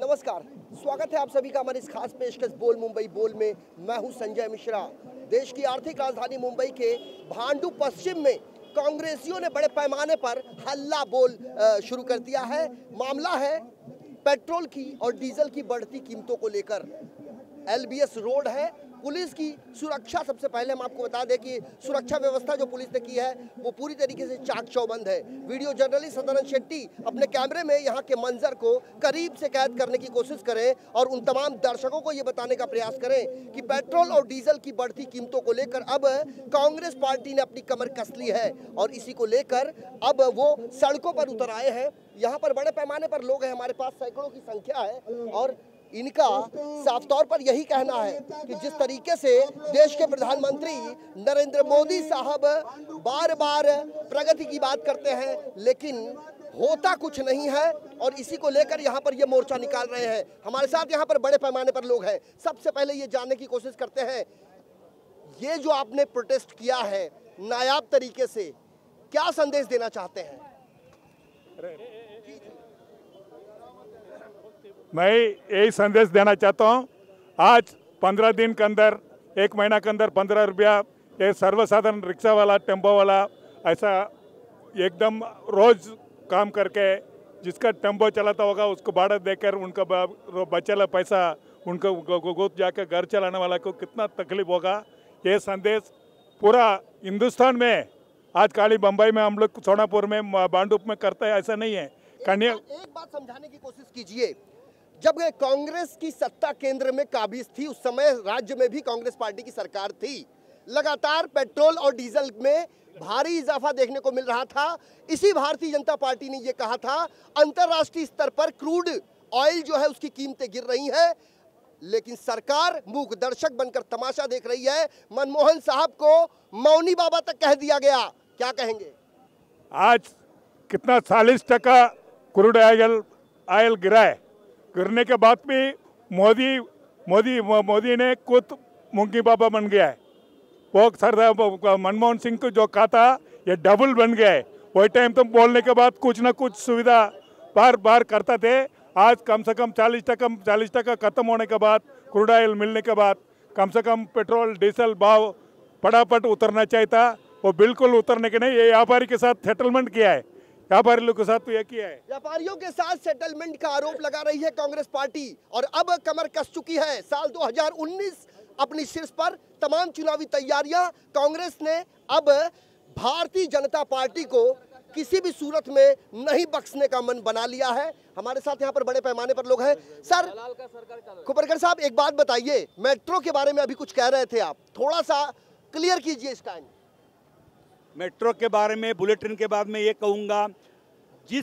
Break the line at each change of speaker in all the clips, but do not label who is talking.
नमस्कार, स्वागत है आप सभी का हमारे इस खास पेशकश बोल मुंबई बोल में। मैं हूं संजय मिश्रा। देश की आर्थिक राजधानी मुंबई के भांडू पश्चिम में कांग्रेसियों ने बड़े पैमाने पर हल्ला बोल शुरू कर दिया है। मामला है पेट्रोल की और डीजल की बढ़ती कीमतों को लेकर। एलबीएस रोड है, पुलिस की सुरक्षा। सबसे पहले हम आपको बता दें कि सुरक्षा व्यवस्था जो पुलिस ने की है वो पूरी तरीके से चाक चौबंद है। वीडियो जर्नलिस्ट सदानंद शेट्टी अपने कैमरे में यहाँ के मंजर को करीब से कैद करने की कोशिश करें और उन तमाम दर्शकों को ये बताने का प्रयास करें कि पेट्रोल और डीजल की बढ़ती कीमतों को लेकर अब कांग्रेस पार्टी ने अपनी कमर कस ली है और इसी को लेकर अब वो सड़कों पर उतर आए हैं। यहाँ पर बड़े पैमाने पर लोग हैं, हमारे पास सैकड़ों की संख्या है और इनका साफ तौर पर यही कहना है कि जिस तरीके से देश के प्रधानमंत्री नरेंद्र मोदी साहब बार बार प्रगति की बात करते हैं लेकिन होता कुछ नहीं है और इसी को लेकर यहाँ पर ये मोर्चा निकाल रहे हैं। हमारे साथ यहाँ पर बड़े पैमाने पर लोग हैं। सबसे पहले ये जानने की कोशिश करते हैं, ये जो आपने प्रोटेस्ट किया है नायाब तरीके से, क्या संदेश देना चाहते हैं?
मैं यही संदेश देना चाहता हूँ। आज 15 दिन के अंदर, 1 महीना के अंदर 15 रुपया ये सर्वसाधारण रिक्शा वाला, टेम्पो वाला ऐसा एकदम रोज काम करके जिसका टेम्पो चलाता होगा उसको भाड़ा देकर उनका बचेला पैसा उनको गोद जाकर घर चलाने वाला को कितना तकलीफ होगा। ये संदेश पूरा हिंदुस्तान में आज खाली बम्बई में हम लोग सोनापुर में भांडुप में करते हैं ऐसा नहीं है।
एक बात समझाने की कोशिश कीजिए, जब कांग्रेस की सत्ता केंद्र में काबिज थी उस समय राज्य में भी कांग्रेस पार्टी की सरकार थी। लगातार पेट्रोल और डीजल में भारी इजाफा देखने को मिल रहा था। इसी भारतीय जनता पार्टी ने यह कहा था अंतर्राष्ट्रीय स्तर पर क्रूड ऑयल जो है उसकी कीमतें गिर रही हैं, लेकिन सरकार मूक दर्शक बनकर तमाशा देख रही है। मनमोहन साहब को मौनी बाबा तक कह दिया गया, क्या कहेंगे?
आज कितना 40% क्रूड ऑयल गिरा है। गिरने के बाद भी मोदी ने खुद मुंगी बाबा बन गया है। वो सरदार मनमोहन सिंह को जो कहा था ये डबल बन गया है। वही टाइम तो बोलने के बाद कुछ ना कुछ सुविधा बार बार करते थे। आज कम से कम 40% खत्म होने के बाद, क्रूड ऑयल मिलने के बाद कम से कम पेट्रोल डीजल भाव फटाफट उतरना चाहिए था। वो बिल्कुल उतरने के नहीं। ये व्यापारी के साथ सेटलमेंट किया है, व्यापारी लोगों के साथ तो यह किया है।
व्यापारियों के साथ सेटलमेंट का आरोप लगा रही है कांग्रेस पार्टी और अब कमर कस चुकी है। साल 2019 अपनी शीर्ष पर, तमाम चुनावी तैयारियां कांग्रेस ने अब भारतीय जनता पार्टी को किसी भी सूरत में नहीं बख्शने का मन बना लिया है। हमारे साथ यहाँ पर बड़े पैमाने पर लोग हैं। सर खुपरकर साहब, एक बात बताइए, मेट्रो के बारे में अभी कुछ कह रहे थे आप, थोड़ा सा क्लियर कीजिए इस टाइम।
मेट्रो के बारे में, बुलेट ट्रेन के बाद में ये कहूँगा, जिस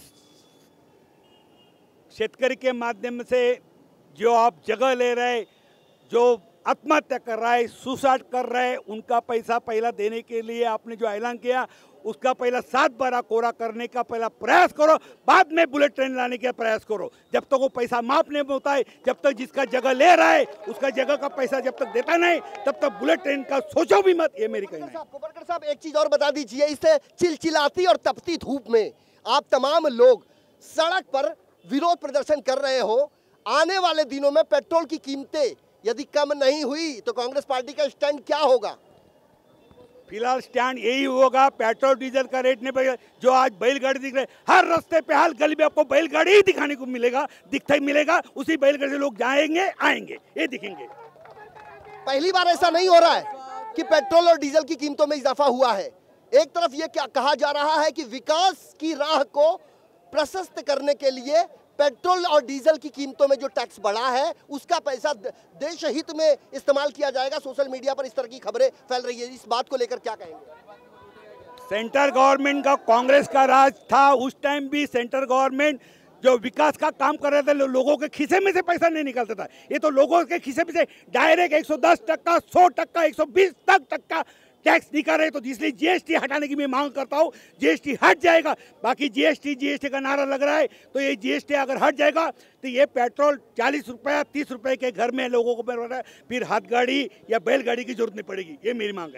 शेतकरी के माध्यम से जो आप जगह ले रहे, जो आत्महत्या कर रहा है, सुसाइड कर रहे हैं, उनका पैसा पहला देने के लिए आपने जो ऐलान किया उसका पहला 7 बार कोरा करने का पहला प्रयास करो, बाद में बुलेट ट्रेन लाने का प्रयास करो। जब तक वो पैसा माफ नहीं होता है, जब तक जिसका जगह ले रहा है उसका जगह का पैसा जब तक देता नहीं, तब तक बुलेट ट्रेन का सोचो भी मत। ये मेरी कहना है।
कुपरकर साहब, एक चीज और बता दीजिए, इस चिलचिलाती और तपती धूप में आप तमाम लोग सड़क पर विरोध प्रदर्शन कर रहे हो। आने वाले दिनों में पेट्रोल की कीमतें यदि कम नहीं हुई तो कांग्रेस पार्टी का स्टैंड क्या होगा?
फिलहाल स्टैंड यही होगा, पेट्रोल डीजल का रेट नहीं बढ़ेगा। जो आज बैलगाड़ी दिख रहे, हर रास्ते पे, हर गली में आपको बैलगाड़ी ही दिखाने को मिलेगा, दिखता ही मिलेगा। उसी बैलगाड़ी से लोग जाएंगे आएंगे, ये दिखेंगे।
पहली बार ऐसा नहीं हो रहा है कि पेट्रोल और डीजल की कीमतों में इजाफा हुआ है। एक तरफ ये क्या कहा जा रहा है कि विकास की राह को प्रशस्त करने के लिए पेट्रोल और डीजल की कीमतों में जो टैक्स बढ़ा है उसका पैसा देश हित में इस्तेमाल किया जाएगा। सोशल मीडिया पर इस तरह की खबरें फैल रही है, इस बात को लेकर क्या कहेंगे?
सेंट्रल गवर्नमेंट का, कांग्रेस का राज था, उस टाइम भी सेंट्रल गवर्नमेंट जो विकास का काम कर रहे थे लोगों के खीसे में से पैसा नहीं निकलता था। ये तो लोगों के खीसे में से डायरेक्ट 110%, 100%, 120% टैक्स निकाल रहे। तो इसलिए जीएसटी हटाने की मैं मांग करता हूँ। जीएसटी हट जाएगा, बाकी जीएसटी का नारा लग रहा है, तो ये जीएसटी अगर हट जाएगा तो ये पेट्रोल 40 रुपया 30 रुपये के घर में लोगों को मिल रहा है, फिर हाथ गाड़ी या बैलगाड़ी की जरूरत नहीं पड़ेगी। ये मेरी मांग है।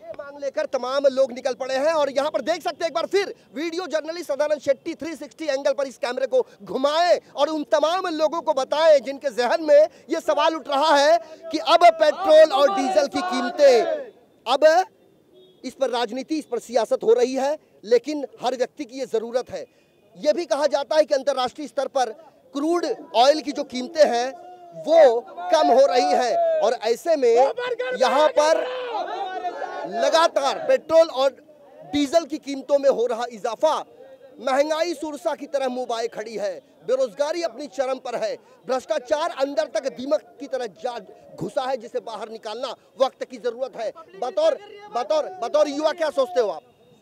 ये मांग लेकर तमाम लोग निकल पड़े हैं और यहाँ पर देख सकते हैं एक बार फिर video journalist Sadanand Shetty 360 angle पर इस कैमरे को घुमाएं और उन तमाम लोगों को बताएं जिनके जहन में ये सवाल उठ रहा है कि अब पेट्रोल और डीजल की कीमतें, अब इस पर राजनीति, इस पर सियासत हो रही है, लेकिन हर व्यक्ति की ये जरूरत है। यह भी कहा जाता है कि अंतर्राष्ट्रीय स्तर पर क्रूड ऑयल की जो कीमतें हैं वो कम हो रही है और ऐसे में यहाँ पर लगातार पेट्रोल और डीजल की कीमतों में हो रहा इजाफा, महंगाई सुरसा की तरह मुंह बाए खड़ी है, बेरोजगारी अपनी चरम पर है, भ्रष्टाचार अंदर तक दीमक की तरह जा घुसा है जिसे बाहर निकालना वक्त की जरूरत है। बतौर युवा क्या सोचते हो आप?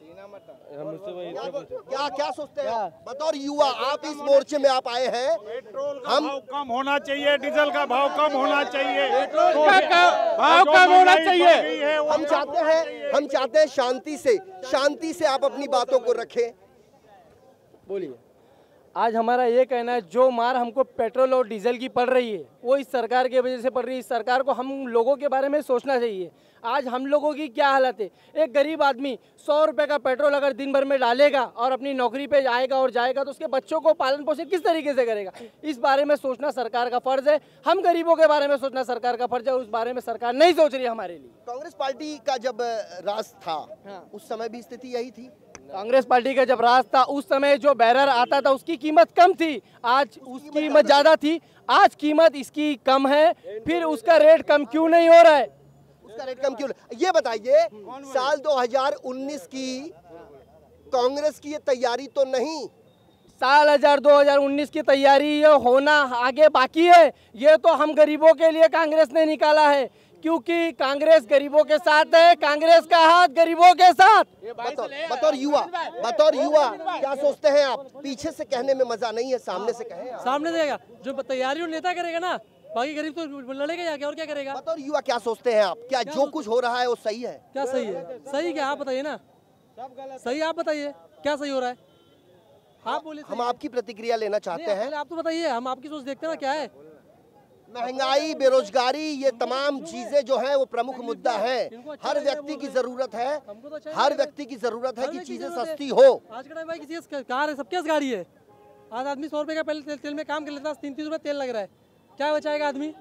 क्या सोचते हैं बतौर युवा आप? इस मोर्चे में आप आए हैं।
पेट्रोल का भाव कम होना चाहिए, डीजल का भाव कम होना चाहिए,
पेट्रोल का भाव कम होना चाहिए।
हम चाहते हैं शांति से आप अपनी बातों को रखें।
बोलिए। आज हमारा ये कहना है, जो मार हमको पेट्रोल और डीजल की पड़ रही है वो इस सरकार की वजह से पड़ रही है। इस सरकार को हम लोगों के बारे में सोचना चाहिए। आज हम लोगों की क्या हालत है। एक गरीब आदमी 100 रुपये का पेट्रोल अगर दिन भर में डालेगा और अपनी नौकरी पे आएगा और जाएगा तो उसके बच्चों को पालन पोषण किस तरीके से करेगा? इस बारे में सोचना सरकार का फर्ज है। हम गरीबों के बारे में सोचना सरकार का फर्ज है, उस बारे में सरकार नहीं सोच रही हमारे लिए।
कांग्रेस पार्टी का जब राज था उस समय भी स्थिति यही थी।
कांग्रेस पार्टी का जब राज था उस समय जो बैरर आता था उसकी कीमत कम थी, आज उसकी कीमत ज्यादा थी। आज कीमत इसकी कम है, फिर उसका रेट कम क्यों नहीं हो रहा है?
उसका रेट कम क्यों? ये बताइए, साल 2019 की कांग्रेस की ये तैयारी तो नहीं?
साल 2019 की तैयारी ये होना आगे बाकी है। ये तो हम गरीबों के लिए कांग्रेस ने निकाला है, क्योंकि कांग्रेस गरीबों के साथ है, कांग्रेस का हाथ गरीबों के साथ।
बतौर युवा क्या सोचते हैं आप? पीछे से कहने में मजा नहीं है, सामने से कहें।
सामने देगा, जो तैयारी नेता करेगा ना, बाकी गरीब तो लड़ेगा जाके और क्या करेगा।
बतौर युवा क्या सोचते हैं आप? क्या जो कुछ हो रहा है वो सही है?
क्या सही है? सही क्या आप बताइए ना, सही आप बताइए क्या सही हो रहा है, आप बोलिए।
हम आपकी प्रतिक्रिया लेना चाहते हैं।
आप तो बताइए, हम आपकी सोच देखते हैं ना क्या है।
महंगाई, बेरोजगारी, ये तमाम चीजें जो है वो प्रमुख मुद्दा है। हर व्यक्ति की जरूरत है, हर व्यक्ति की जरूरत है कि चीजें सस्ती हो।
आज के टाइम भाई किसी कार है, सबके पास गाड़ी है। आज आदमी 100 रुपए का पहले तेल में काम कर लेता है, 3-3 रुपए तेल लग रहा है, क्या बचाएगा आदमी?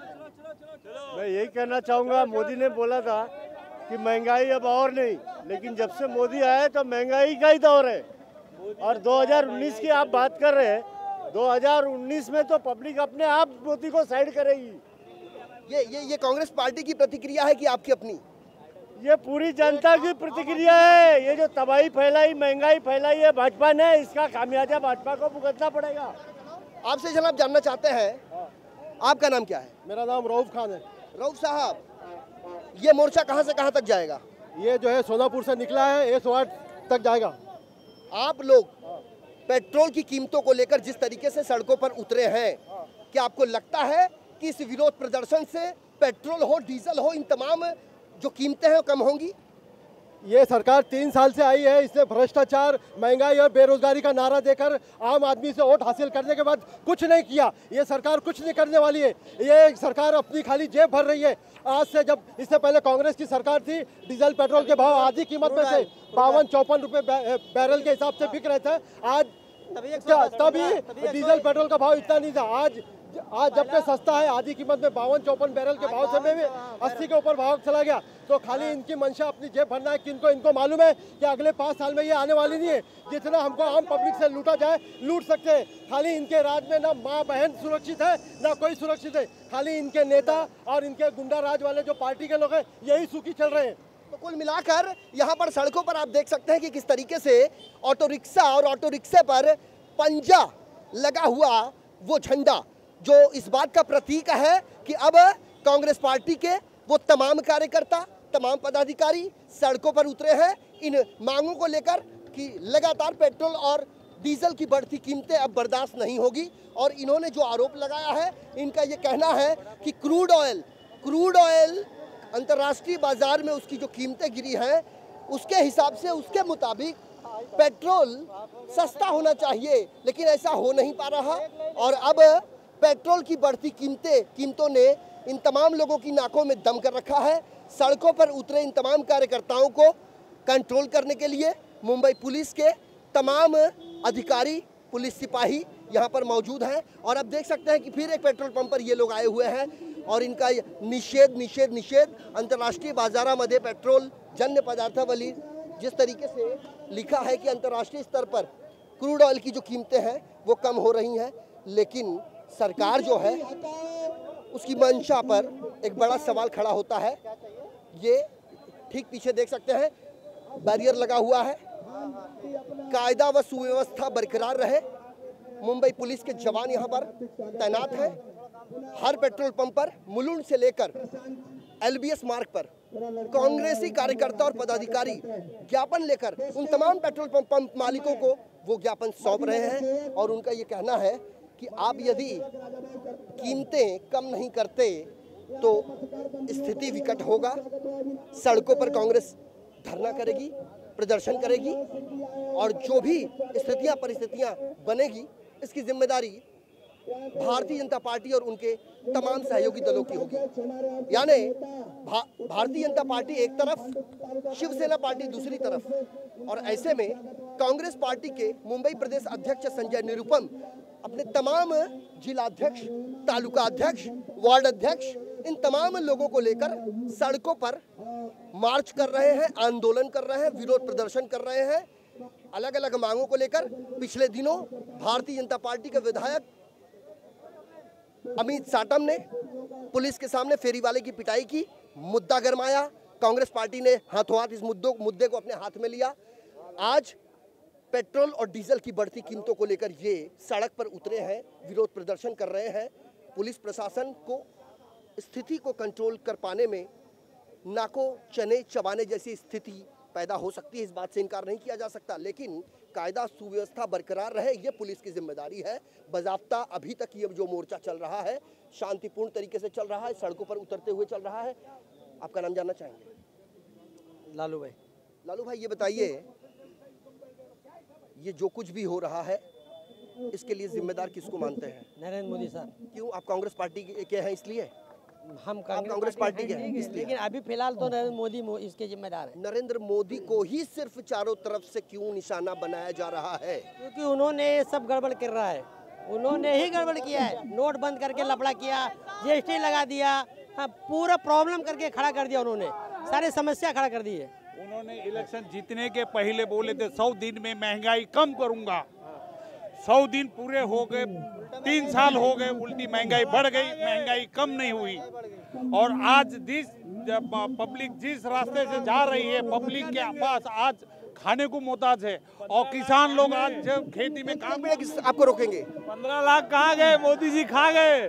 मैं यही कहना चाहूँगा, मोदी ने बोला था कि महंगाई अब और नहीं, लेकिन जब से मोदी आया तो महंगाई का ही दौर है। और 2019 की आप बात कर रहे हैं, 2019 में तो पब्लिक अपने आप मोदी को साइड करेगी।
ये कांग्रेस पार्टी की प्रतिक्रिया है कि आपकी अपनी?
ये पूरी जनता की प्रतिक्रिया है। ये जो तबाही फैलाई, महंगाई फैलाई है भाजपा ने, इसका खामियाजा भाजपा को भुगतना पड़ेगा।
आपसे जनाब जानना चाहते हैं, आपका नाम क्या है?
मेरा नाम रऊफ खान है।
रऊफ साहब, ये मोर्चा कहां से कहां तक जाएगा?
ये जो है सोनापुर से निकला है, 108 तक जाएगा।
आप लोग पेट्रोल की कीमतों को लेकर जिस तरीके से सड़कों पर उतरे हैं, क्या आपको लगता है कि इस विरोध प्रदर्शन से पेट्रोल हो, डीजल हो, इन तमाम जो कीमतें हैं वो कम होंगी?
ये सरकार 3 साल से आई है, इसने भ्रष्टाचार, महंगाई और बेरोजगारी का नारा देकर आम आदमी से वोट हासिल करने के बाद कुछ नहीं किया। ये सरकार कुछ नहीं करने वाली है। ये सरकार अपनी खाली जेब भर रही है। आज से जब इससे पहले कांग्रेस की सरकार थी, डीजल पेट्रोल के भाव आधी कीमत में से 52-54 रुपए बैरल के हिसाब से बिक रहे थे। आज तभी डीजल पेट्रोल का भाव इतना नहीं था। आज जबकि सस्ता है, आधी कीमत में 52-54 बैरल के भाव से में भी 80 के ऊपर भाव चला गया। तो खाली इनकी मंशा अपनी जेब भरना है। इनको मालूम है कि अगले 5 साल में ये आने वाली नहीं है। जितना हमको आम पब्लिक से लूटा जाए लूट सकते हैं। खाली इनके राज में ना माँ बहन सुरक्षित है, ना कोई सुरक्षित है। खाली इनके नेता और इनके गुंडा राज वाले जो पार्टी के लोग हैं, यही सुखी चल रहे हैं।
तो कुल मिलाकर यहाँ पर सड़कों पर आप देख सकते हैं कि किस तरीके से ऑटो रिक्शा और ऑटो रिक्शे पर पंजा लगा हुआ वो झंडा, जो इस बात का प्रतीक है कि अब कांग्रेस पार्टी के वो तमाम कार्यकर्ता, तमाम पदाधिकारी सड़कों पर उतरे हैं इन मांगों को लेकर कि लगातार पेट्रोल और डीजल की बढ़ती कीमतें अब बर्दाश्त नहीं होगी। और इन्होंने जो आरोप लगाया है, इनका ये कहना है कि क्रूड ऑयल अंतर्राष्ट्रीय बाजार में उसकी जो कीमतें गिरी हैं, उसके हिसाब से, उसके मुताबिक पेट्रोल सस्ता होना चाहिए, लेकिन ऐसा हो नहीं पा रहा। और अब पेट्रोल की बढ़ती कीमतों ने इन तमाम लोगों की नाकों में दम कर रखा है। सड़कों पर उतरे इन तमाम कार्यकर्ताओं को कंट्रोल करने के लिए मुंबई पुलिस के तमाम अधिकारी, पुलिस सिपाही यहाँ पर मौजूद हैं। और अब देख सकते हैं कि फिर एक पेट्रोल पंप पर ये लोग आए हुए हैं और इनका निषेध निषेध निषेध अंतर्राष्ट्रीय बाजारामध्ये पेट्रोल जन्य पदार्थावली जिस तरीके से लिखा है कि अंतर्राष्ट्रीय स्तर पर क्रूड ऑयल की जो कीमतें हैं वो कम हो रही हैं, लेकिन सरकार जो है उसकी मंशा पर एक बड़ा सवाल खड़ा होता है। ये ठीक पीछे देख सकते हैं बैरियर लगा हुआ है, कायदा व सुव्यवस्था बरकरार रहे। मुंबई पुलिस के जवान यहाँ पर तैनात हैं। हर पेट्रोल पंप पर मुलुंड से लेकर LBS मार्ग पर कांग्रेसी कार्यकर्ता और पदाधिकारी ज्ञापन लेकर उन तमाम पेट्रोल पंप मालिकों को वो ज्ञापन सौंप रहे हैं और उनका ये कहना है कि आप यदि कीमतें कम नहीं करते तो स्थिति विकट होगा। सड़कों पर कांग्रेस धरना करेगी, प्रदर्शन करेगी और जो भी परिस्थितियां बनेगी इसकी जिम्मेदारी भारतीय जनता पार्टी और उनके तमाम सहयोगी दलों की होगी। यानी भारतीय जनता पार्टी एक तरफ, शिवसेना पार्टी दूसरी तरफ। और ऐसे में कांग्रेस पार्टी के मुंबई प्रदेश अध्यक्ष संजय निरुपम अपने तमाम जिलाध्यक्ष, तालुका अध्यक्ष, वार्ड अध्यक्ष, इन तमाम लोगों को लेकर सड़कों पर मार्च कर रहे हैं, आंदोलन कर रहे हैं, विरोध प्रदर्शन कर रहे हैं अलग अलग मांगों को लेकर। पिछले दिनों भारतीय जनता पार्टी के विधायक अमित साटम ने पुलिस के सामने फेरी वाले की पिटाई की, मुद्दा गरमाया। कांग्रेस पार्टी ने हाथों हाथ इस मुद्दे को अपने हाथ में लिया। आज पेट्रोल और डीजल की बढ़ती कीमतों को लेकर ये सड़क पर उतरे हैं, विरोध प्रदर्शन कर रहे हैं। पुलिस प्रशासन को स्थिति को कंट्रोल कर पाने में नाको चने चबाने जैसी स्थिति पैदा हो सकती है, इस बात से इनकार नहीं किया जा सकता, लेकिन कायदा सुव्यवस्था बरकरार रहे ये पुलिस की जिम्मेदारी है। बाज़ाब्ता अभी तक ये जो मोर्चा चल रहा है शांतिपूर्ण तरीके से चल रहा है, सड़कों पर उतरते हुए चल रहा है। आपका नाम जानना चाहेंगे?
लालू भाई।
लालू भाई, ये बताइए, ये जो कुछ भी हो रहा है इसके लिए जिम्मेदार किसको मानते हैं?
नरेंद्र मोदी सर।
क्यों? आप कांग्रेस पार्टी के हैं इसलिए?
हम
कांग्रेस पार्टी के हैं इसलिए।
लेकिन अभी फिलहाल तो नरेंद्र मोदी इसके जिम्मेदार है।
नरेंद्र मोदी को ही सिर्फ चारों तरफ से क्यों निशाना बनाया जा रहा है?
क्योंकि उन्होंने सब गड़बड़ कर रहा है, उन्होंने ही गड़बड़ किया है। नोट बंद करके लफड़ा किया, GST लगा दिया, हाँ, पूरा प्रॉब्लम करके खड़ा कर दिया उन्होंने, सारी समस्या खड़ा कर दी है।
उन्होंने इलेक्शन जीतने के पहले बोले थे 100 दिन में महंगाई कम करूंगा। 100 दिन पूरे हो गए, 3 साल हो गए, उल्टी महंगाई बढ़ गई, महंगाई कम नहीं हुई। और आज जब पब्लिक जिस रास्ते से जा रही है, पब्लिक के पास आज खाने को मोहताज है और किसान लोग आज जब खेती में काम।
आपको रोकेंगे?
15 लाख कहाँ गए? मोदी जी खा गए।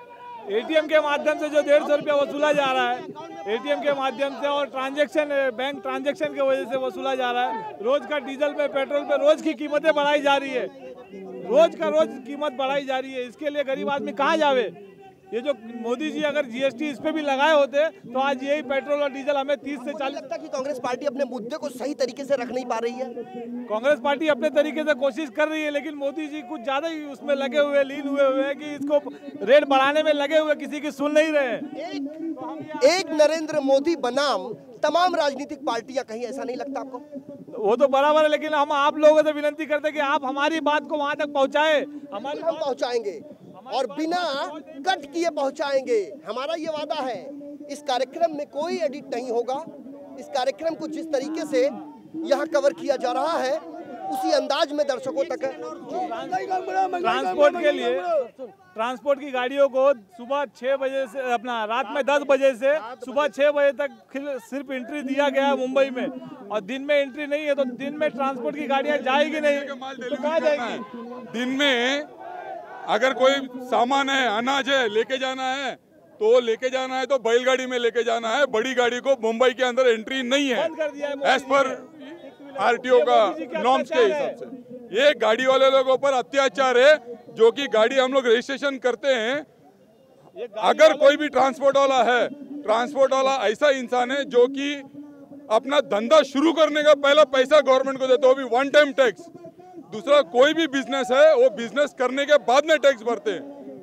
ATM के माध्यम से जो 150 रुपया वसूला जा रहा है, ATM के माध्यम से और ट्रांजैक्शन, बैंक ट्रांजैक्शन की वजह से वसूला जा रहा है। रोज का डीजल पे, पेट्रोल पे रोज की कीमतें बढ़ाई जा रही है, रोज का रोज कीमत बढ़ाई जा रही है। इसके लिए गरीब आदमी कहाँ जावे? ये जो मोदी जी अगर GST इस पे भी लगाए होते तो आज यही पेट्रोल और डीजल हमें 30 से 40।
लगता है कि कांग्रेस पार्टी अपने मुद्दे को सही तरीके से रख नहीं पा रही है।
कांग्रेस पार्टी अपने तरीके से कोशिश कर रही है, लेकिन मोदी जी कुछ ज्यादा ही उसमें लगे हुए, लीन हुए हैं कि इसको रेट बढ़ाने में लगे हुए, किसी की सुन नहीं रहे।
एक नरेंद्र मोदी बनाम तमाम राजनीतिक पार्टियां, कहीं ऐसा नहीं लगता आपको?
वो तो बराबर है, लेकिन हम आप लोगों से विनती करते हैं कि आप हमारी बात को वहां तक पहुंचाए।
हम पहुंचाएंगे और बिना कट किए पहुंचाएंगे, हमारा ये वादा है। इस कार्यक्रम में कोई एडिट नहीं होगा। इस कार्यक्रम को जिस तरीके से यहाँ कवर किया जा रहा है उसी अंदाज में दर्शकों तक।
ट्रांसपोर्ट के लिए, ट्रांसपोर्ट की गाड़ियों को सुबह 6 बजे से अपना रात में 10 बजे से सुबह 6 बजे तक सिर्फ एंट्री दिया गया है मुंबई में, और दिन में एंट्री नहीं है। तो दिन में ट्रांसपोर्ट की गाड़ियाँ जाएगी नहीं तो कहाँ जाएगी?
दिन में अगर कोई सामान है, अनाज है, लेके जाना है तो लेके जाना है तो बैलगाड़ी में लेके जाना है। बड़ी गाड़ी को मुंबई के अंदर एंट्री नहीं है एज पर RTO का नॉर्म्स के हिसाब से। ये गाड़ी वाले लोगों पर अत्याचार है, जो कि गाड़ी हम लोग रजिस्ट्रेशन करते हैं। अगर कोई भी ट्रांसपोर्ट वाला है, ट्रांसपोर्ट वाला ऐसा इंसान है जो कि अपना धंधा शुरू करने का पहला पैसा गवर्नमेंट को देता है, वो भी 1 टाइम टैक्स। दूसरा कोई भी बिजनेस है वो बिजनेस करने के बाद में टैक्स भरते हैं।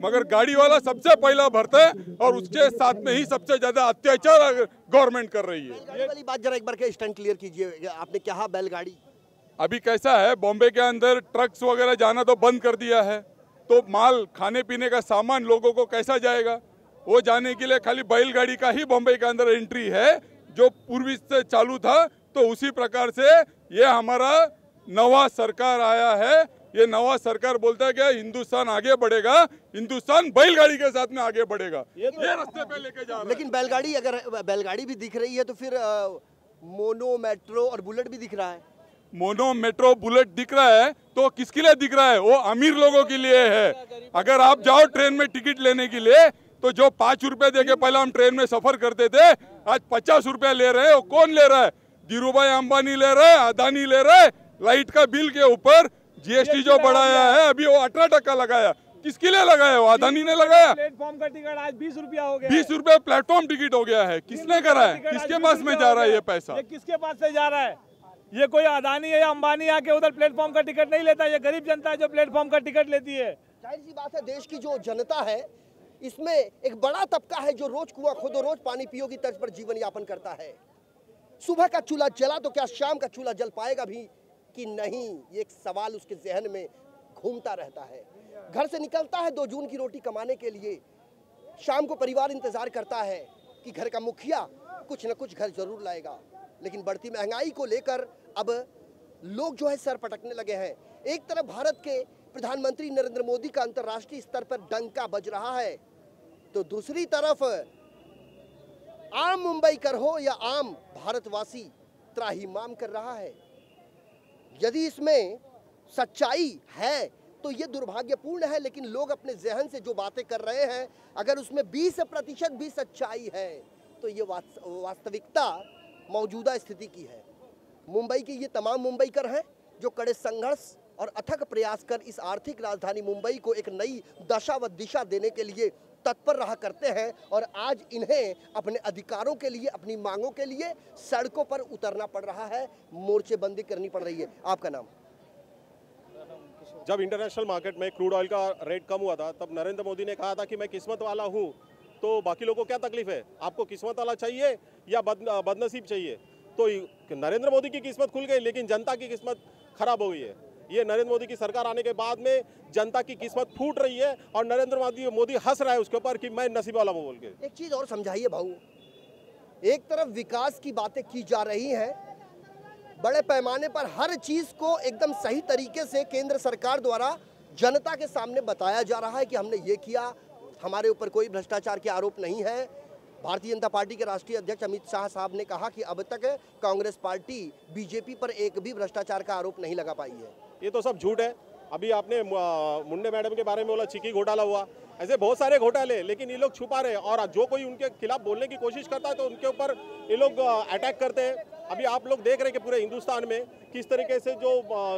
मगर गाड़ी वाला सबसे पहला भरता है और उसके साथ में ही सबसे ज्यादा अत्याचार गवर्नमेंट कर रही है।
बैलगाड़ी वाली बात जरा एक बार के स्टैंड क्लियर कीजिए, आपने कहा बैलगाड़ी।
अभी कैसा है, बॉम्बे के अंदर ट्रक्स वगैरह जाना तो बंद कर दिया है, तो माल खाने पीने का सामान लोगों को कैसा जाएगा? वो जाने के लिए खाली बैलगाड़ी का ही बॉम्बे के अंदर एंट्री है, जो पूर्वी से चालू था। तो उसी प्रकार से ये हमारा नवा सरकार आया है, ये नवा सरकार बोलता है कि हिंदुस्तान आगे बढ़ेगा, हिंदुस्तान बैलगाड़ी के साथ में आगे बढ़ेगा, ये रास्ते पे लेके जा रहा है।
लेकिन बैलगाड़ी, अगर बैलगाड़ी भी दिख रही है तो फिर मोनो, मेट्रो और बुलेट भी दिख रहा है।
मोनो, मेट्रो, बुलेट दिख रहा है तो किसके लिए दिख रहा है? वो अमीर लोगों के लिए है। अगर आप जाओ ट्रेन में टिकट लेने के लिए तो जो 5 रुपए देके पहले हम ट्रेन में सफर करते थे, आज 50 रुपए ले रहे हैं। वो कौन ले रहा है? धीरूभाई अंबानी ले रहा है, अदानी ले रहा है। लाइट का बिल के ऊपर जीएसटी जो बढ़ाया है, अभी वो 18% लगाया। किसके लिए लगाया? वो अदानी ने लगाया।
प्लेटफॉर्म का टिकट आज 20 रुपया हो गया।
20 रुपए प्लेटफॉर्म टिकट हो गया है। किसने करा है? किसके पास में जा रहा है ये पैसा?
ये किसके पास से जा रहा है? ये कोई अदानी है या अंबानी आके उधर प्लेटफॉर्म का टिकट नहीं लेता, ये गरीब जनता है जो प्लेटफॉर्म का टिकट लेती है।
जाहिर सी बात है, देश की जो जनता है इसमें एक बड़ा तबका है जो रोज कुआं खोदो रोज पानी पियो की तर्ज पर जीवन यापन करता है। सुबह का चूल्हा जला तो क्या शाम का चूल्हा जल पाएगा भी कि नहीं, ये एक सवाल उसके जहन में घूमता रहता है। घर से निकलता है 2 जून की रोटी कमाने के लिए, शाम को परिवार इंतजार करता है कि घर का मुखिया कुछ न कुछ घर जरूर लाएगा। लेकिन बढ़ती महंगाई को लेकर अब लोग जो है सर पटकने लगे हैं। एक तरफ भारत के प्रधानमंत्री नरेंद्र मोदी का अंतर्राष्ट्रीय स्तर पर डंका बज रहा है, तो दूसरी तरफ आम मुंबईकर हो या आम भारतवासी त्राहिमाम कर रहा है। यदि इसमें सच्चाई है तो ये दुर्भाग्यपूर्ण है, लेकिन लोग अपने जहन से जो बातें कर रहे हैं, अगर उसमें 20% भी सच्चाई है तो ये वास्तविकता मौजूदा स्थिति की है। मुंबई के ये तमाम मुंबईकर हैं जो कड़े संघर्ष और अथक प्रयास कर इस आर्थिक राजधानी मुंबई को एक नई दशा व दिशा देने के लिए तत्पर रहा करते हैं, और आज इन्हें अपने अधिकारों के लिए, अपनी मांगों के लिए सड़कों पर उतरना पड़ रहा है, मोर्चेबंदी करनी पड़ रही है। आपका नाम?
जब इंटरनेशनल मार्केट में क्रूड ऑयल का रेट कम हुआ था, तब नरेंद्र मोदी ने कहा था कि मैं किस्मत वाला हूं, तो बाकी लोगों को क्या तकलीफ है? आपको किस्मत वाला चाहिए या बदनसीब चाहिए? तो नरेंद्र मोदी की किस्मत खुल गई, लेकिन जनता की किस्मत खराब हो गई है। ये नरेंद्र मोदी की सरकार आने के बाद में जनता की किस्मत फूट रही है, और नरेंद्र मोदी हंस रहा है उसके ऊपर कि मैं नसीब वाला हूं बोल के।
एक चीज और समझाइए भाऊ, एक तरफ विकास की बातें की जा रही हैं, बड़े पैमाने पर हर चीज को एकदम सही तरीके से केंद्र सरकार द्वारा जनता के सामने बताया जा रहा है कि हमने ये किया, हमारे ऊपर कोई भ्रष्टाचार के आरोप नहीं है। भारतीय जनता पार्टी के राष्ट्रीय अध्यक्ष अमित शाह साहब ने कहा कि अब तक कांग्रेस पार्टी बीजेपी पर एक भी भ्रष्टाचार का आरोप नहीं लगा पाई है।
ये तो सब झूठ है। अभी आपने मुंडे मैडम के बारे में बोला, चिकी घोटाला हुआ, ऐसे बहुत सारे घोटाले, लेकिन ये लोग छुपा रहे हैं, और जो कोई उनके खिलाफ बोलने की कोशिश करता है तो उनके ऊपर ये लोग अटैक करते हैं। अभी आप लोग देख रहे हैं कि पूरे हिंदुस्तान में किस तरीके से जो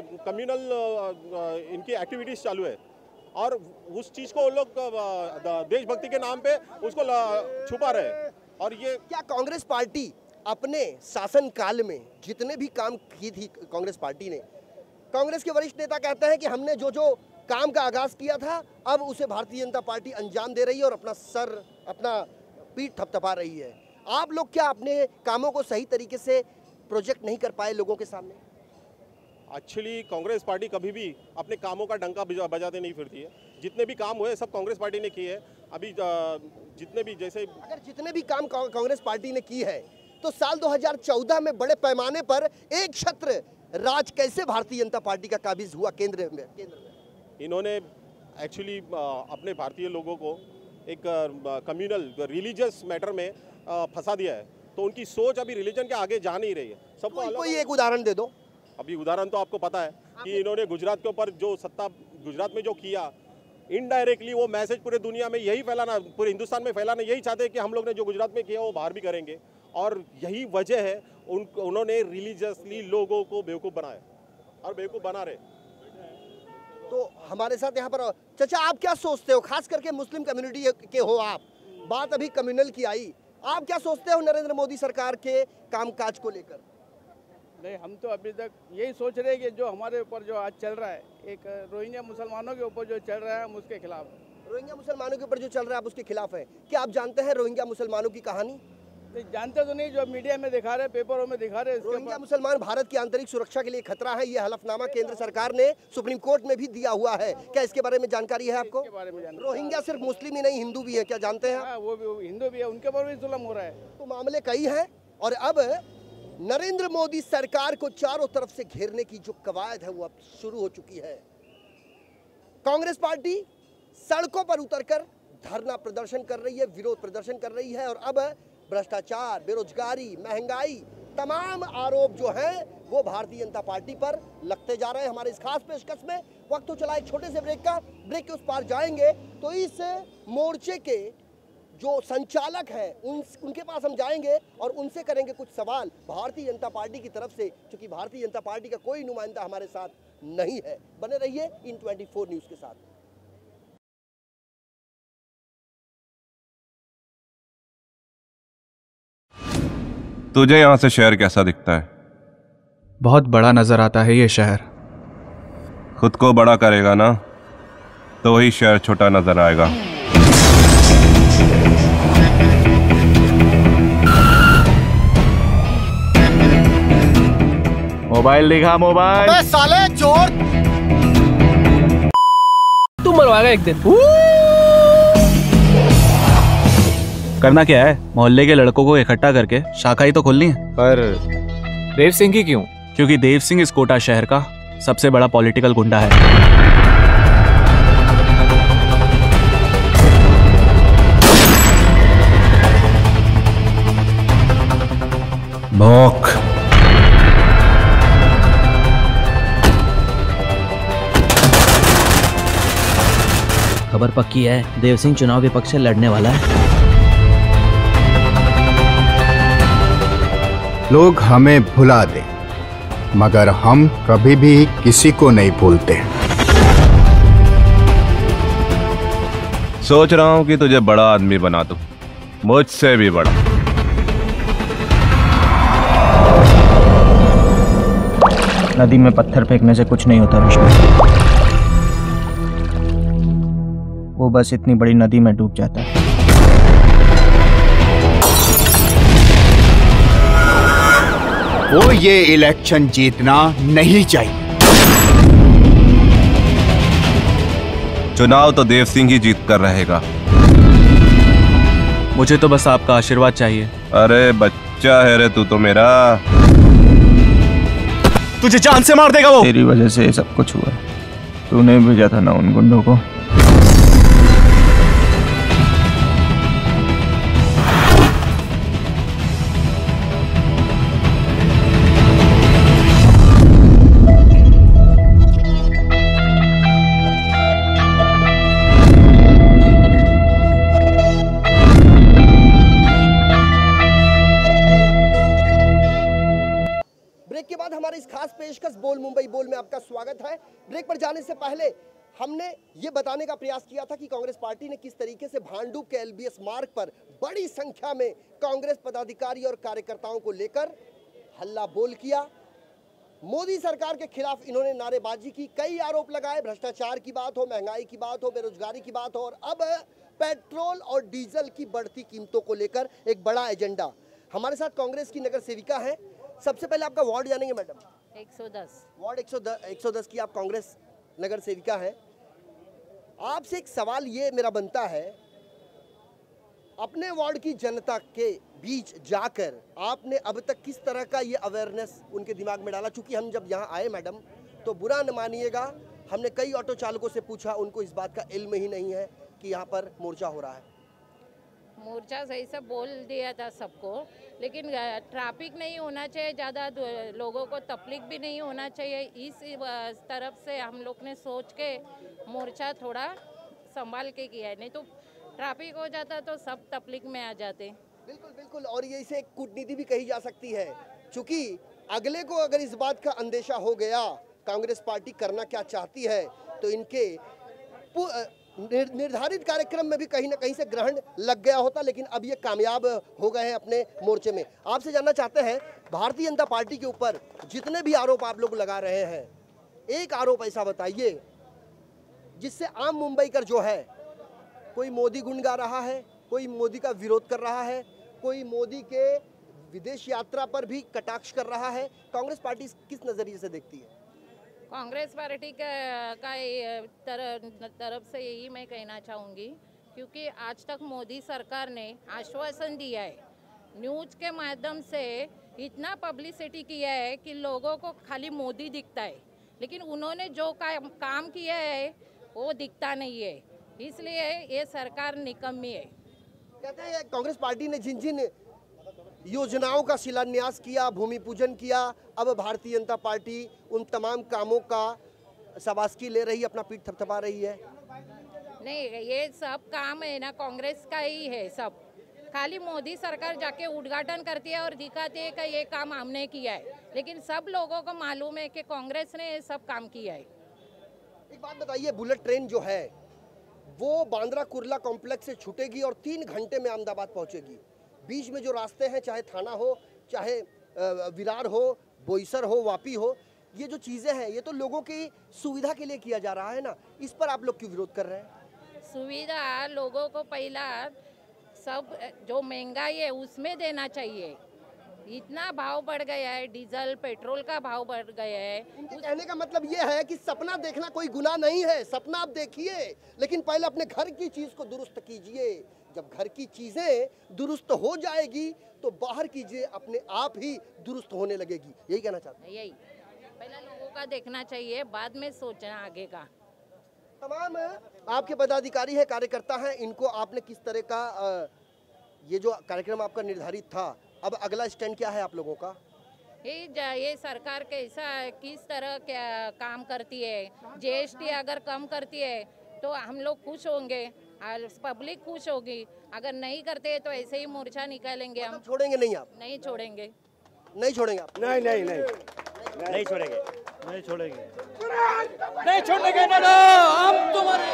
कम्युनल इनकी एक्टिविटीज़ चालू है, और उस चीज़ को वो लोग देशभक्ति के नाम पे उसको छुपा रहे हैं। और ये
क्या कांग्रेस पार्टी अपने शासन काल में जितने भी काम की थी कांग्रेस पार्टी ने, कांग्रेस के वरिष्ठ नेता कहते हैं कि हमने जो जो काम का आगाज किया था अब उसे भारतीय जनता पार्टी अंजाम दे रही है और अपना पीठ थपथपा रही है। आप लोग क्या अपने कामों को सही तरीके से प्रोजेक्ट नहीं कर पाए लोगों के सामने?
एक्चुअली कांग्रेस पार्टी कभी भी अपने कामों का डंका बजाते नहीं फिरती है। जितने भी काम हुए सब कांग्रेस पार्टी ने किए हैं। अभी जितने भी, जैसे
अगर जितने भी काम कांग्रेस पार्टी ने की है, तो साल 2014 में बड़े पैमाने पर एक छत्र राज कैसे भारतीय जनता पार्टी का काबिज हुआ केंद्र में?
इन्होंने एक्चुअली अपने भारतीय लोगों को एक कम्युनल रिलीजियस मैटर में फंसा दिया है, तो उनकी सोच अभी रिलीजन के आगे जा नहीं रही है। सबको
कोई एक उदाहरण दे दो।
अभी उदाहरण तो आपको पता है कि इन्होंने गुजरात के ऊपर जो सत्ता गुजरात में जो किया, इनडायरेक्टली वो मैसेज पूरे दुनिया में यही फैलाना, पूरे हिंदुस्तान में फैलाना, यही चाहते हैं कि हम लोग ने जो गुजरात में किया वो बाहर भी करेंगे, और यही वजह है उन्होंने रिलीजियसली लोगों को बेवकूफ़ बनाया और बेवकूफ़ बना रहे।
तो हमारे साथ यहाँ पर चाचा, आप क्या सोचते हो, खास करके मुस्लिम कम्युनिटी के हो आप, बात अभी कम्युनल की आई, आप क्या सोचते हो नरेंद्र मोदी सरकार के कामकाज को लेकर?
नहीं, हम तो अभी तक यही सोच रहे हैं कि जो हमारे ऊपर जो आज चल रहा है, एक रोहिंग्या मुसलमानों के ऊपर जो चल रहा है, हम उसके खिलाफ।
रोहिंग्या मुसलमानों के ऊपर जो चल रहा है आप उसके खिलाफ हैं। क्या आप जानते हैं रोहिंग्या मुसलमानों की कहानी?
जानते तो नहीं, जो मीडिया में दिखा रहे, पेपरों में दिखा रहे।
रोहिंग्या मुसलमान भारत की आंतरिक सुरक्षा के लिए खतरा है, ये हलफनामा केंद्र सरकार ने सुप्रीम कोर्ट में भी दिया हुआ है। क्या इसके बारे में जानकारी है आपको? रोहिंग्या सिर्फ मुस्लिम ही नहीं, हिंदू भी है, क्या जानते हैं?
वो भी हिंदू भी है, उनके ऊपर भी जुल्म हो रहा है।
तो मामले कई हैं और अब नरेंद्र मोदी सरकार को चारों तरफ से घेरने की जो कवायद है वो अब शुरू हो चुकी है। कांग्रेस पार्टी सड़कों पर उतरकर धरना प्रदर्शन कर रही है, विरोध प्रदर्शन कर रही है और अब भ्रष्टाचार, बेरोजगारी, महंगाई, तमाम आरोप जो हैं वो भारतीय जनता पार्टी पर लगते जा रहे हैं। हमारे इस खास पेशकश में वक्त तो चला एक छोटे से ब्रेक का, ब्रेक के उस पार जाएंगे तो इस मोर्चे के जो संचालक हैं उनके पास हम जाएंगे और उनसे करेंगे कुछ सवाल भारतीय जनता पार्टी की तरफ से, क्योंकि भारतीय जनता पार्टी का कोई नुमाइंदा हमारे साथ नहीं है। बने रहिए इन 24 न्यूज के साथ।
तुझे यहाँ से शहर कैसा दिखता है?
बहुत बड़ा नजर आता है ये शहर।
खुद को बड़ा करेगा ना तो वही शहर छोटा नजर आएगा।
मोबाइल दिखा, मोबाइल।
अबे साले चोर!
तू मरवाएगा एक दिन।
करना क्या है? मोहल्ले के लड़कों को इकट्ठा करके शाखा ही तो खोलनी है।
पर देव सिंह की क्यों?
क्योंकि देव सिंह इस कोटा शहर का सबसे बड़ा पॉलिटिकल गुंडा है।
भौंक।
खबर पक्की है, देव सिंह चुनाव विपक्ष से लड़ने वाला है।
लोग हमें भुला दे मगर हम कभी भी किसी को नहीं भूलते।
सोच रहा हूँ कि तुझे बड़ा आदमी बना दूं, मुझसे भी बड़ा।
नदी में पत्थर फेंकने से कुछ नहीं होता विष्णु, वो बस इतनी बड़ी नदी में डूब जाता है।
वो ये इलेक्शन जीतना नहीं चाहिए।
चुनाव तो देव सिंह ही जीत कर रहेगा।
मुझे तो बस आपका आशीर्वाद चाहिए।
अरे बच्चा है रे तू तो मेरा।
तुझे जान से मार देगा वो।
तेरी वजह से सब कुछ हुआ। तूने भेजा था ना उन गुंडों को।
पेशकश बोल मुंबई बोल में आपका स्वागत है। ब्रेक पर जाने से पहले हमने ये बताने का प्रयास किया था कि कांग्रेस पार्टी ने किस तरीके से भांडुप के एलबीएस मार्ग पर बड़ी संख्या में कांग्रेस पदाधिकारी और कार्यकर्ताओं को लेकर हल्ला बोल किया। मोदी सरकार के खिलाफ इन्होंने नारेबाजी की, कई आरोप लगाए, भ्रष्टाचार की बात हो, महंगाई की बात हो, बेरोजगारी की बात हो और अब पेट्रोल और डीजल की बढ़ती कीमतों को लेकर एक बड़ा एजेंडा। हमारे साथ कांग्रेस की नगर सेविका है। सबसे पहले आपका वार्ड जानेंगे मैडम।
110
वार्ड 110 की आप कांग्रेस नगर सेविका हैं। आपसे एक सवाल ये मेरा बनता है, अपने वार्ड की जनता के बीच जाकर आपने अब तक किस तरह का ये अवेयरनेस उनके दिमाग में डाला? चूंकि हम जब यहाँ आए मैडम तो बुरा न मानिएगा, हमने कई ऑटो चालकों से पूछा, उनको इस बात का इल्म ही नहीं है कि यहाँ पर मोर्चा हो रहा है।
मोर्चा सही सब बोल दिया था सबको, लेकिन ट्रैफिक नहीं होना चाहिए, ज़्यादा लोगों को तकलीफ भी नहीं होना चाहिए। इस तरफ से हम लोग ने सोच के मोर्चा थोड़ा संभाल के किया है, नहीं तो ट्रैफिक हो जाता तो सब तकलीफ में आ जाते।
बिल्कुल बिल्कुल, और ये इसे एक कूटनीति भी कही जा सकती है, क्योंकि अगले को अगर इस बात का अंदेशा हो गया कांग्रेस पार्टी करना क्या चाहती है तो इनके निर्धारित कार्यक्रम में भी कहीं ना कहीं से ग्रहण लग गया होता, लेकिन अब ये कामयाब हो गए हैं अपने मोर्चे में। आपसे जानना चाहते हैं, भारतीय जनता पार्टी के ऊपर जितने भी आरोप आप लोग लगा रहे हैं, एक आरोप ऐसा बताइए जिससे आम मुंबईकर जो है कोई मोदी गुण गा रहा है, कोई मोदी का विरोध कर रहा है, कोई मोदी के विदेश यात्रा पर भी कटाक्ष कर रहा है। कांग्रेस पार्टी किस नज़रिए से देखती है?
कांग्रेस पार्टी का तरफ से यही मैं कहना चाहूँगी, क्योंकि आज तक मोदी सरकार ने आश्वासन दिया है, न्यूज़ के माध्यम से इतना पब्लिसिटी किया है कि लोगों को खाली मोदी दिखता है, लेकिन उन्होंने जो काम किया है वो दिखता नहीं है, इसलिए ये सरकार निकम्मी है।
कहते हैं कांग्रेस पार्टी ने जिन जिन योजनाओं का शिलान्यास किया, भूमि पूजन किया, अब भारतीय जनता पार्टी उन तमाम कामों का शाबाशी ले रही है, अपना पीठ थपथपा रही है।
नहीं, ये सब काम है ना कांग्रेस का ही है सब, खाली मोदी सरकार जाके उद्घाटन करती है और दिखाती है कि ये काम हमने किया है, लेकिन सब लोगों को मालूम है कि कांग्रेस ने ये सब काम किया है।
एक बात बताइए, बुलेट ट्रेन जो है वो बांद्रा कुर्ला कॉम्प्लेक्स से छूटेगी और 3 घंटे में अहमदाबाद पहुंचेगी। बीच में जो रास्ते हैं, चाहे थाना हो, चाहे विरार हो, बोईसर हो, वापी हो, ये जो चीज़ें हैं ये तो लोगों की सुविधा के लिए किया जा रहा है ना, इस पर आप लोग क्यों विरोध कर रहे हैं?
सुविधा लोगों को पहला सब जो महंगाई है उसमें देना चाहिए। इतना भाव बढ़ गया है, डीजल पेट्रोल का भाव बढ़ गया है।
कहने का मतलब ये है कि सपना देखना कोई गुनाह नहीं है, सपना आप देखिए, लेकिन पहले अपने घर की चीज़ को दुरुस्त कीजिए। जब घर की चीज़ें दुरुस्त हो जाएगी तो बाहर की चीज़ें अपने आप ही दुरुस्त होने लगेगी। यही कहना चाहते हैं?
यही, पहले लोगों का देखना चाहिए, बाद में सोचना आगे का।
तमाम आपके पदाधिकारी हैं, कार्यकर्ता हैं, इनको आपने किस तरह का ये जो कार्यक्रम आपका निर्धारित था, अब अगला स्टैंड क्या है आप लोगों का?
ये सरकार कैसा किस तरह क्या काम करती है, जीएसटी अगर कम करती है तो हम लोग खुश होंगे, पब्लिक खुश होगी, अगर नहीं करते तो ऐसे ही मोर्चा निकालेंगे। हम
छोड़ेंगे नहीं? आप नहीं
छोड़ेंगे?
नहीं छोड़ेंगे आप?
नहीं नहीं नहीं नहीं छोड़ेंगे, नहीं छोड़ेंगे,
नहीं छोड़ेंगे ना, हम तुम्हारे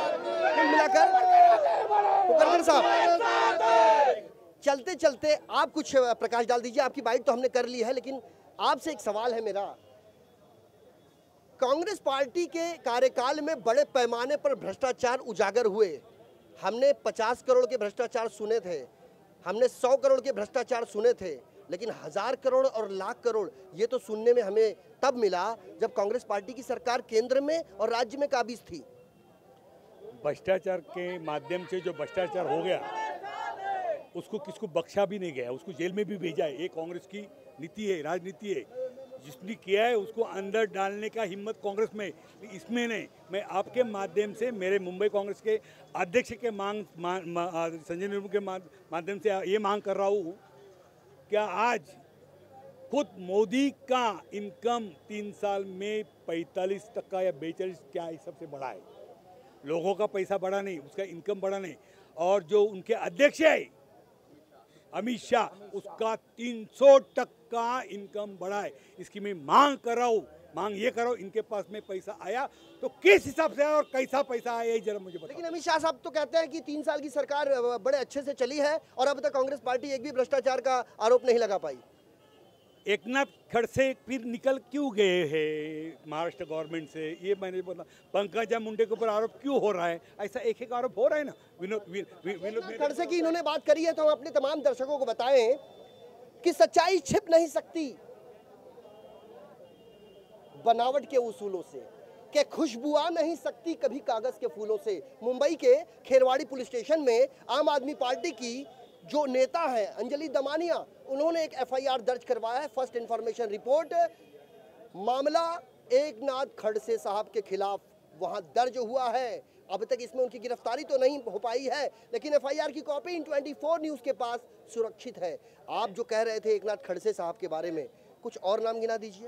मिलाकर मुकर्रर साहब, चलते चलते आप कुछ प्रकाश डाल दीजिए। आपकी बाइट तो हमने कर ली है, लेकिन आपसे एक सवाल है मेरा। कांग्रेस पार्टी के कार्यकाल में बड़े पैमाने पर भ्रष्टाचार उजागर हुए। हमने 50 करोड़ के भ्रष्टाचार सुने थे, हमने 100 करोड़ के भ्रष्टाचार सुने थे, लेकिन 1000 करोड़ और लाख करोड़ ये तो सुनने में हमें तब मिला जब कांग्रेस पार्टी की सरकार केंद्र में और राज्य में काबिज थी।
भ्रष्टाचार के माध्यम से जो भ्रष्टाचार हो गया उसको किसको बख्शा भी नहीं गया, उसको जेल में भी भेजा है। ये कांग्रेस की नीति है, राजनीति है। जिसने किया है उसको अंदर डालने का हिम्मत कांग्रेस में इसमें नहीं। मैं आपके माध्यम से मेरे मुंबई कांग्रेस के अध्यक्ष के संजय निर्मल के माध्यम से ये मांग कर रहा हूँ, क्या आज खुद मोदी का इनकम 3 साल में 45% या 42% क्या सबसे बड़ा है? लोगों का पैसा बढ़ा नहीं, उसका इनकम बढ़ा नहीं। और जो उनके अध्यक्ष है अमित शाह, उसका 300% इनकम बढ़ा है। इसकी मैं मांग कर रहा हूँ, मांग ये करो, इनके पास में पैसा आया तो किस हिसाब से आया और कैसा पैसा आया, यही जरा मुझे बताओ।
लेकिन अमित शाह साहब तो कहते हैं कि 3 साल की सरकार बड़े अच्छे से चली है और अब तक कांग्रेस पार्टी एक भी भ्रष्टाचार का आरोप नहीं लगा पाई।
एकनाथ खड़से फिर निकल क्यों गए हैं महाराष्ट्र गवर्नमेंट से, ये मैंने बोला। पंकजा मुंडे के ऊपर आरोप क्यों हो रहा है? ऐसा एक एक आरोप हो रहा है ना। विनोद
खड़से की इन्होंने बात करी है तो हम अपने तमाम दर्शकों को बताएं कि सच्चाई छिप नहीं सकती बनावट के उसूलों से, कि खुशबू आ नहीं सकती कभी कागज के फूलों से। मुंबई के खेरवाड़ी पुलिस स्टेशन में आम आदमी पार्टी की जो नेता है अंजलि दमानिया, उन्होंने एक एफआईआर दर्ज करवाया है, फर्स्ट इंफॉर्मेशन रिपोर्ट। मामला एकनाथ खड़से साहब के खिलाफ वहां दर्ज हुआ है। अब तक इसमें उनकी गिरफ्तारी तो नहीं हो पाई है, लेकिन एफआईआर की कॉपी इन 24 न्यूज के पास सुरक्षित है। आप जो कह रहे थे एकनाथ खड़से साहब के बारे में, कुछ और नाम गिना दीजिए।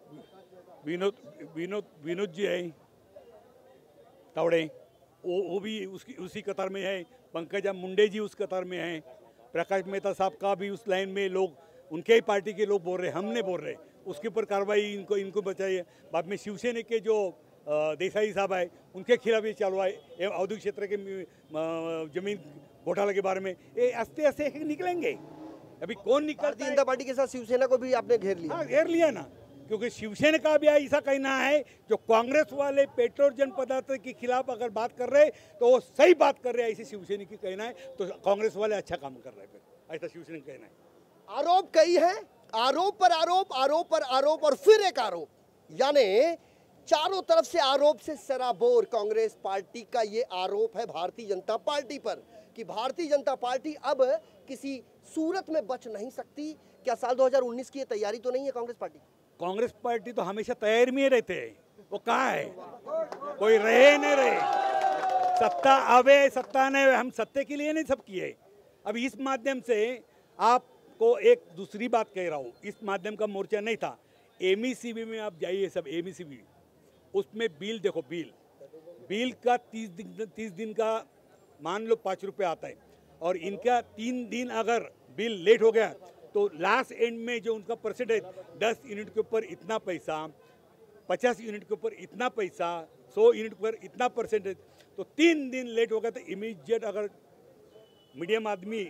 विनोद जी है तावड़े, वो भी उसी कतार में है। पंकजा मुंडे जी उस कतार में हैं। प्रकाश मेहता साहब का भी उस लाइन में लोग, उनके ही पार्टी के लोग बोल रहे हैं, हम नहीं बोल रहे। उसके ऊपर कार्रवाई इनको बचाइए। बाद में शिवसेना के जो देसाई साहब है उनके खिलाफ ये चालू है, औद्योगिक क्षेत्र के जमीन घोटाला के बारे में। ये आस्ते आस्ते निकलेंगे। अभी कौन निकलता है?
जनता पार्टी के साथ शिवसेना को भी आपने घेर लिया?
हाँ, घेर लिया ना। क्योंकि शिवसेना का भी ऐसा कहना है, जो कांग्रेस वाले पेट्रोजन पदार्थ के खिलाफ अगर बात कर रहे तो वो सही बात कर रहे हैं, ऐसे शिवसेना की कहना है। तो कांग्रेस वाले अच्छा काम कर रहे हैं, ऐसा शिवसेना का कहना है।
आरोप कई हैं, आरोप पर आरोप, आरोप पर आरोप और फिर एक आरोप, यानी चारों तरफ से आरोप से सराबोर कांग्रेस पार्टी का ये आरोप है भारतीय जनता पार्टी पर कि भारतीय जनता पार्टी अब किसी सूरत में बच नहीं सकती। क्या साल 2019 की ये तैयारी तो नहीं है कांग्रेस पार्टी?
कांग्रेस पार्टी तो हमेशा तैयारी में रहते हैं, वो कहाँ है, कोई रहे नहीं रहे, सत्ता आवे सत्ता नहीं, हम सत्ते के लिए नहीं सब किए। अब इस माध्यम से आपको एक दूसरी बात कह रहा हूँ, इस माध्यम का मोर्चा नहीं था, एमईसीबी में आप जाइए, सब एमईसीबी, उसमें बिल देखो, बिल का 30 दिन का मान लो 5 रुपये आता है, और इनका 3 दिन अगर बिल लेट हो गया तो लास्ट एंड में जो उनका परसेंटेज 10 यूनिट के ऊपर इतना पैसा, 50 यूनिट के ऊपर इतना पैसा, 100 यूनिट के ऊपर इतना परसेंटेज, तो 3 दिन लेट हो गया तो इमीडिएट अगर मीडियम आदमी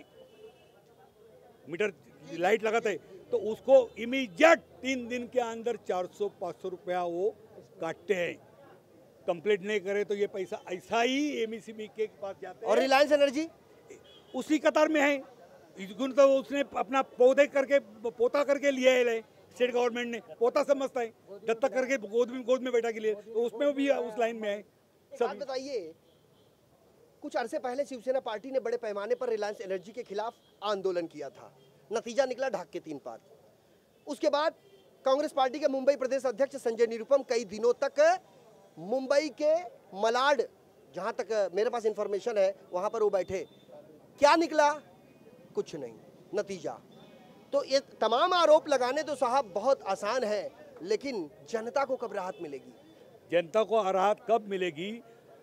मीटर लाइट लगाता है तो उसको इमीडिएट 3 दिन के अंदर 400-500 रुपया वो काटते हैं। कंप्लीट नहीं करे तो ये पैसा ऐसा ही एमईसीबी के पास जाता है।
और रिलायंस एनर्जी
उसी कतार में है, तो उसने अपना पौधे करके पोता करके लिया है, स्टेट गवर्नमेंट ने पोता समझता है, दत्तक करके गोद में बैठा के लिए, तो उसमें भी उस लाइन में है।
सब बताइए, कुछ अरसे पहले शिवसेना पार्टी ने बड़े पैमाने पर रिलायंस एनर्जी के खिलाफ आंदोलन किया था, नतीजा निकला ढाक के 3 पार। उसके बाद कांग्रेस पार्टी के मुंबई प्रदेश अध्यक्ष संजय निरुपम कई दिनों तक मुंबई के मलाड, जहां तक मेरे पास इंफॉर्मेशन है वहां पर वो बैठे। क्या निकला? कुछ नहीं, नतीजा। तो ये तमाम आरोप लगाने तो साहब बहुत आसान है, लेकिन जनता को कब राहत मिलेगी?
जनता को राहत कब मिलेगी?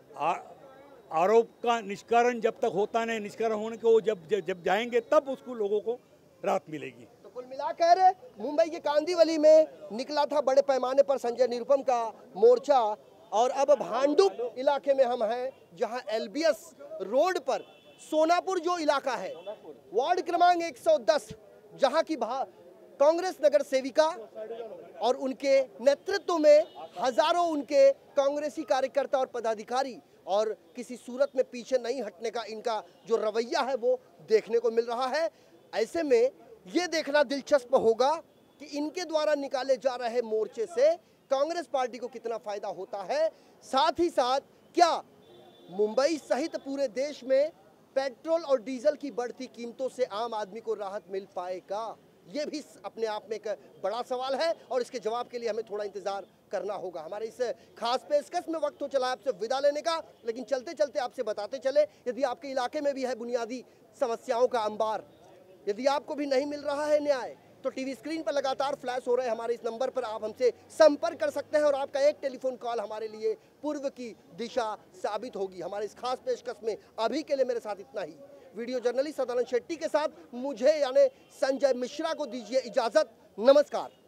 आरोप का निष्करण जब तक होता नहीं, निष्करण होने को जब जाएंगे तब उसको लोगों को राहत मिलेगी।
तो कुल मिलाकर मुंबई के कांदिवली में निकला था बड़े पैमाने पर संजय निरुपम का मोर्चा, और अब भांडुप इलाके में हम हैं, जहां एलबीएस रोड पर सोनापुर जो इलाका है, वार्ड क्रमांक 110, जहां की कांग्रेस नगर सेविका और उनके नेतृत्व में हजारों उनके कांग्रेसी कार्यकर्ता और पदाधिकारी, और किसी सूरत में पीछे नहीं हटने का इनका जो रवैया है वो देखने को मिल रहा है। ऐसे में ये देखना दिलचस्प होगा कि इनके द्वारा निकाले जा रहे मोर्चे से कांग्रेस पार्टी को कितना फायदा होता है। साथ ही साथ क्या मुंबई सहित पूरे देश में पेट्रोल और डीजल की बढ़ती कीमतों से आम आदमी को राहत मिल पाएगा? ये भी अपने आप में एक बड़ा सवाल है, और इसके जवाब के लिए हमें थोड़ा इंतजार करना होगा। हमारे इस खास पेशकश में वक्त हो चला आपसे विदा लेने का, लेकिन चलते चलते आपसे बताते चले, यदि आपके इलाके में भी है बुनियादी समस्याओं का अंबार, यदि आपको भी नहीं मिल रहा है न्याय, तो टीवी स्क्रीन पर लगातार फ्लैश हो रहे हमारे इस नंबर पर आप हमसे संपर्क कर सकते हैं, और आपका एक टेलीफोन कॉल हमारे लिए पूर्व की दिशा साबित होगी। हमारे इस खास पेशकश में अभी के लिए मेरे साथ इतना ही। वीडियो जर्नलिस्ट सदानंद शेट्टी के साथ मुझे यानी संजय मिश्रा को दीजिए इजाजत। नमस्कार।